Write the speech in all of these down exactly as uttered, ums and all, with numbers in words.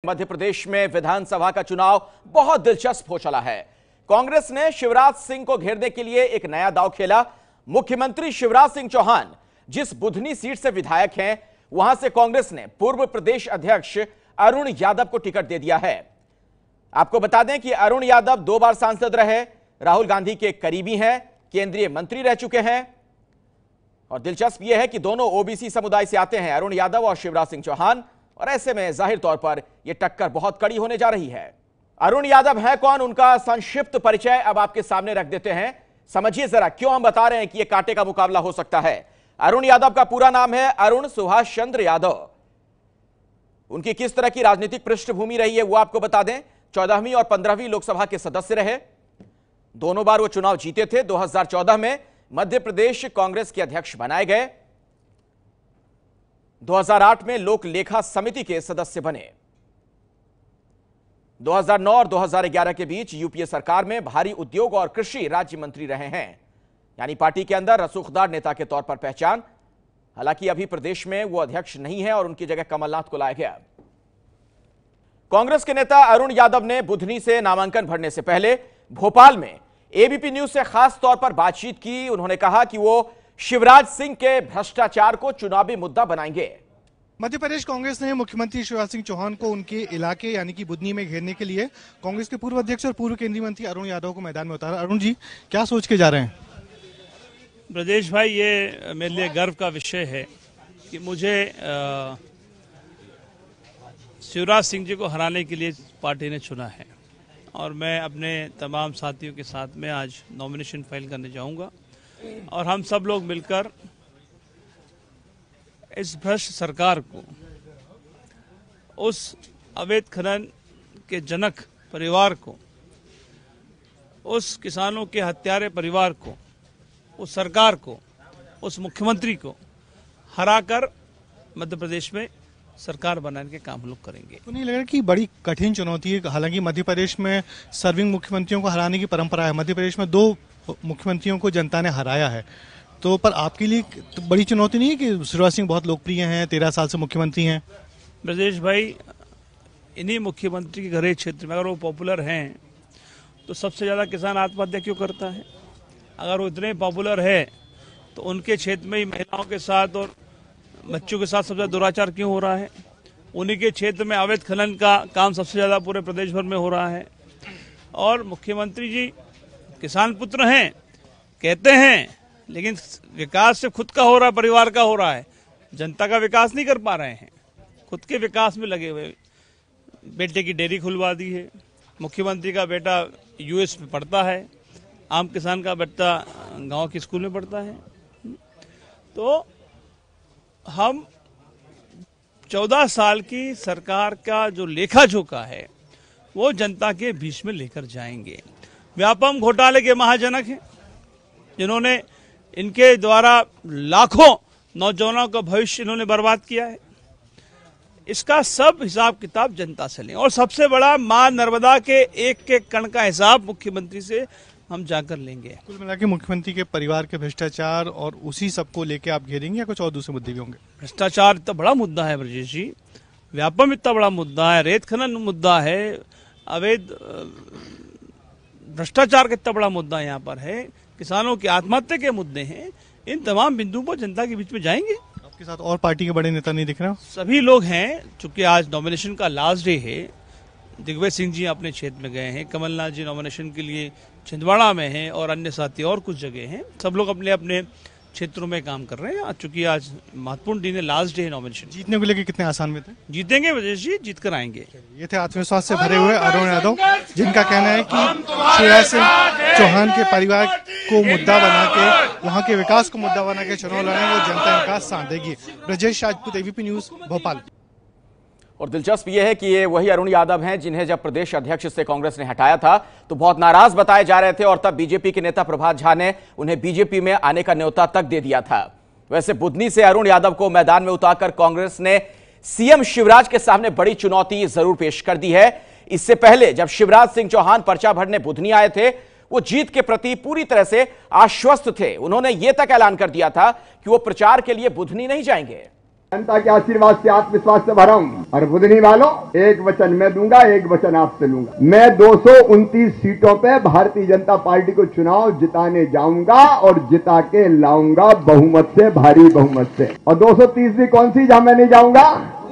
मध्य प्रदेश में विधानसभा का चुनाव बहुत दिलचस्प हो चला है। कांग्रेस ने शिवराज सिंह को घेरने के लिए एक नया दांव खेला। मुख्यमंत्री शिवराज सिंह चौहान जिस बुधनी सीट से विधायक हैं, वहां से कांग्रेस ने पूर्व प्रदेश अध्यक्ष अरुण यादव को टिकट दे दिया है। आपको बता दें कि अरुण यादव दो बार सांसद रहे, राहुल गांधी के करीबी हैं, केंद्रीय मंत्री रह चुके हैं और दिलचस्प यह है कि दोनों ओबीसी समुदाय से आते हैं, अरुण यादव और शिवराज सिंह चौहान। और ऐसे में जाहिर तौर पर यह टक्कर बहुत कड़ी होने जा रही है। अरुण यादव है कौन, उनका संक्षिप्त परिचय अब आपके सामने रख देते हैं। समझिए जरा क्यों हम बता रहे हैं कि यह कांटे का मुकाबला हो सकता है। अरुण यादव का पूरा नाम है अरुण सुभाष चंद्र यादव। उनकी किस तरह की राजनीतिक पृष्ठभूमि रही है वो आपको बता दें। चौदहवीं और पंद्रहवीं लोकसभा के सदस्य रहे, दोनों बार वो चुनाव जीते थे। दो हज़ार चौदह में मध्य प्रदेश कांग्रेस के अध्यक्ष बनाए गए। दो हज़ार आठ में लोक लेखा समिति के सदस्य बने। दो हज़ार नौ और दो हज़ार ग्यारह के बीच यूपीए सरकार में भारी उद्योग और कृषि राज्य मंत्री रहे हैं, यानी पार्टी के अंदर रसूखदार नेता के तौर पर पहचान। हालांकि अभी प्रदेश में वो अध्यक्ष नहीं है और उनकी जगह कमलनाथ को लाया गया। कांग्रेस के नेता अरुण यादव ने बुधनी से नामांकन भरने से पहले भोपाल में एबीपी न्यूज से खास तौर पर बातचीत की। उन्होंने कहा कि वो शिवराज सिंह के भ्रष्टाचार को चुनावी मुद्दा बनाएंगे। मध्य प्रदेश कांग्रेस ने मुख्यमंत्री शिवराज सिंह चौहान को उनके इलाके यानी कि बुधनी में घेरने के लिए कांग्रेस के पूर्व अध्यक्ष और पूर्व केंद्रीय मंत्री अरुण यादव को मैदान में उतारा। अरुण जी, क्या सोच के जा रहे हैं? ब्रजेश भाई, ये मेरे लिए गर्व का विषय है कि मुझे शिवराज सिंह जी को हराने के लिए पार्टी ने चुना है और मैं अपने तमाम साथियों के साथ में आज नॉमिनेशन फाइल करने जाऊंगा और हम सब लोग मिलकर इस भ्रष्ट सरकार को, उस अवैध खनन के जनक परिवार को, उस किसानों के हत्यारे परिवार को, उस सरकार को, उस मुख्यमंत्री को हराकर मध्य प्रदेश में सरकार बनाने के काम हम लोग करेंगे। तो नहीं लग रहा कि बड़ी कठिन चुनौती है? हालांकि मध्य प्रदेश में सर्विंग मुख्यमंत्रियों को हराने की परंपरा है, मध्य प्रदेश में दो मुख्यमंत्रियों को जनता ने हराया है, तो पर आपके लिए तो बड़ी चुनौती नहीं है कि शिवराज सिंह बहुत लोकप्रिय हैं, तेरह साल से मुख्यमंत्री हैं? ब्रजेश भाई, इन्हीं मुख्यमंत्री के घरे क्षेत्र में अगर वो पॉपुलर हैं तो सबसे ज़्यादा किसान आत्महत्या क्यों करता है? अगर वो इतने पॉपुलर है तो उनके क्षेत्र में ही महिलाओं के साथ और बच्चों के साथ सबसे ज़्यादा दुराचार क्यों हो रहा है? उन्हीं के क्षेत्र में अवैध खनन का काम सबसे ज़्यादा पूरे प्रदेश भर में हो रहा है। और मुख्यमंत्री जी किसान पुत्र हैं कहते हैं, लेकिन विकास से खुद का हो रहा है, परिवार का हो रहा है, जनता का विकास नहीं कर पा रहे हैं, खुद के विकास में लगे हुए। बेटे की डेयरी खुलवा दी है, मुख्यमंत्री का बेटा यूएस में पढ़ता है, आम किसान का बेटा गांव के स्कूल में पढ़ता है। तो हम चौदह साल की सरकार का जो लेखा जोखा है वो जनता के बीच में लेकर जाएंगे। व्यापम घोटाले के महाजनक हैं, जिन्होंने इनके द्वारा लाखों नौजवानों का भविष्य इन्होंने बर्बाद किया है। इसका सब हिसाब किताब जनता से लें और सबसे बड़ा मां नर्मदा के एक एक कण का हिसाब मुख्यमंत्री से हम जाकर लेंगे। कुल मिला के मुख्यमंत्री के परिवार के भ्रष्टाचार और उसी सबको लेके आप घेरेंगे या कुछ और दूसरे मुद्दे भी होंगे? भ्रष्टाचार इतना बड़ा मुद्दा है ब्रजेश जी, व्यापम इतना बड़ा मुद्दा है, रेत खनन मुद्दा है, अवैध भ्रष्टाचार का इतना बड़ा मुद्दा यहाँ पर है, किसानों की आत्महत्या के मुद्दे हैं। इन तमाम बिंदुओं पर जनता के बीच में जाएंगे। आपके साथ और पार्टी के बड़े नेता नहीं दिख रहे? सभी लोग हैं, चूंकि आज नॉमिनेशन का लास्ट डे है। दिग्विजय सिंह जी अपने क्षेत्र में गए हैं, कमलनाथ जी नॉमिनेशन के लिए छिंदवाड़ा में हैं और अन्य साथी और कुछ जगह हैं। सब लोग अपने अपने क्षेत्रों में काम कर रहे हैं। चूंकि आज महत्वपूर्ण दिन है, लास्ट डे है नॉमिनेशन। जीतने को लेकर कितने आसान में थे? जीतेंगे ब्रजेश जी, जीत कर आएंगे। ये थे आत्मविश्वास से भरे हुए अरुण यादव, जिनका कहना है कि शिवराज सिंह चौहान के परिवार को मुद्दा बना के, वहां के विकास को मुद्दा बना के चुनाव लड़ेंगे, जनता इनका साथ देगी। Brajesh Rajput, ABP news, Bhopal. और दिलचस्प यह है कि ये वही अरुण यादव हैं जिन्हें जब प्रदेश अध्यक्ष से कांग्रेस ने हटाया था तो बहुत नाराज बताए जा रहे थे और तब बीजेपी के नेता प्रभात झा ने उन्हें बीजेपी में आने का न्योता तक दे दिया था। वैसे बुधनी से अरुण यादव को मैदान में उतारकर कांग्रेस ने सीएम शिवराज के सामने बड़ी चुनौती जरूर पेश कर दी है। इससे पहले जब शिवराज सिंह चौहान पर्चा भरने बुधनी आए थे, वो जीत के प्रति पूरी तरह से आश्वस्त थे। उन्होंने यह तक ऐलान कर दिया था कि वो प्रचार के लिए बुधनी नहीं जाएंगे। जनता के आशीर्वाद से, आत्मविश्वास से भरा हूं। और बुधनी वालों, एक वचन मैं दूंगा, एक वचन आपसे लूंगा। मैं दो सौ उनतीस सीटों पे भारतीय जनता पार्टी को चुनाव जिताने जाऊंगा और जिता के लाऊंगा बहुमत से, भारी बहुमत से। और दो सौ तीसरी कौन सी जहां मैं नहीं जाऊंगा,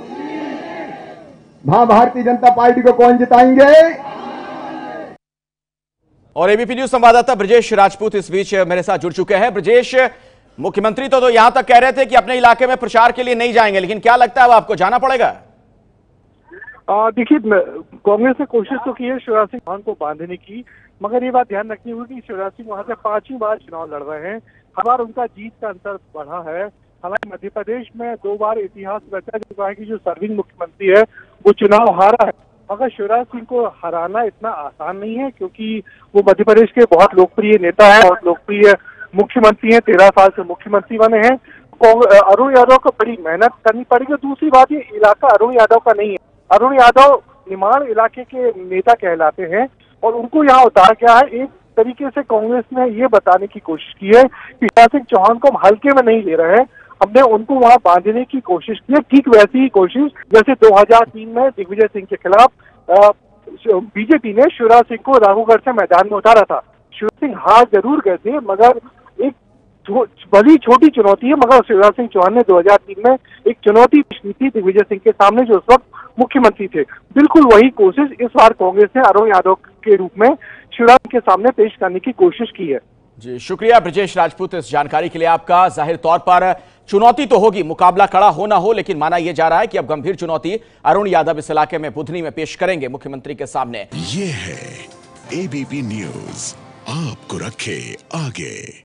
वहां भारतीय जनता पार्टी को कौन जिताएंगे। और एबीपी न्यूज संवाददाता ब्रजेश राजपूत इस बीच मेरे साथ जुड़ चुके हैं। ब्रजेश, मुख्यमंत्री तो, तो यहां तक कह रहे थे कि अपने इलाके में प्रचार के लिए नहीं जाएंगे, लेकिन क्या लगता है अब आपको जाना पड़ेगा? देखिए, कांग्रेस ने कोशिश तो की है शिवराज सिंह चौहान को बांधने की, मगर ये बात ध्यान रखनी होगी कि शिवराज सिंह वहां से पांचवी बार चुनाव लड़ रहे हैं। हर बार उनका जीत का अंतर बढ़ा है। हालांकि मध्य प्रदेश में दो बार इतिहास रचा चुका है कि जो सर्विंग मुख्यमंत्री है वो चुनाव हारा है, मगर शिवराज सिंह को हराना इतना आसान नहीं है, क्योंकि वो मध्य प्रदेश के बहुत लोकप्रिय नेता है, बहुत लोकप्रिय मुख्यमंत्री हैं, तेरह साल से मुख्यमंत्री बने हैं। अरुण यादव को बड़ी मेहनत करनी पड़ेगी। दूसरी बात, ये इलाका अरुण यादव का नहीं है। अरुण यादव निमाड़ इलाके के नेता कहलाते हैं और उनको यहाँ उतारा गया है। एक तरीके से कांग्रेस ने ये बताने की कोशिश की है कि शिवराज सिंह चौहान को हम हल्के में नहीं ले रहे हैं, हमने उनको वहां बांधने की कोशिश की है। ठीक वैसी ही कोशिश जैसे दो हज़ार तीन में दिग्विजय सिंह के खिलाफ बीजेपी ने शिवराज सिंह को राघोगढ़ से मैदान में उतारा था। शिवराज सिंह हार जरूर गए थे, मगर एक बड़ी छोटी चुनौती है, मगर शिवराज सिंह चौहान ने दो हज़ार तीन में एक चुनौती पेश की थी दिग्विजय सिंह के सामने, जो उस वक्त मुख्यमंत्री थे। बिल्कुल वही कोशिश इस बार कांग्रेस ने अरुण यादव के रूप में शिवराज सिंह के सामने पेश करने की कोशिश की है। जी, शुक्रिया ब्रजेश राजपूत इस जानकारी के लिए आपका। जाहिर तौर पर चुनौती तो होगी, मुकाबला कड़ा हो ना हो, लेकिन माना यह जा रहा है कि अब गंभीर चुनौती अरुण यादव इस इलाके में बुधनी में पेश करेंगे मुख्यमंत्री के सामने। ये है एबीपी न्यूज, आपको रखे आगे।